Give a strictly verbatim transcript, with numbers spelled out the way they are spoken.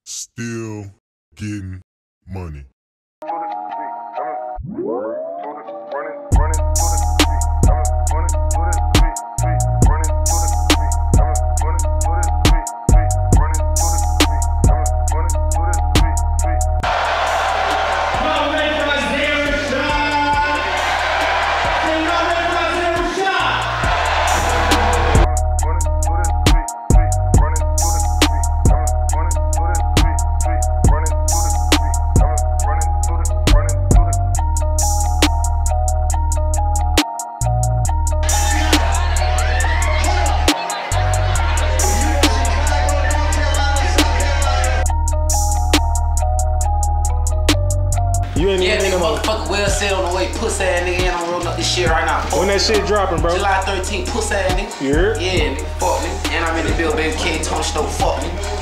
still getting money. You ain't yeah, even nigga, motherfucker well said on the way, pussy ass nigga, and I'm rolling up this shit right now. Fuck. When that shit dropping, bro? July thirteenth, pussy ass nigga. You heard? Yeah, nigga, fuck nigga. And I'm in the bill, baby, K, Tony Snow, fuck nigga.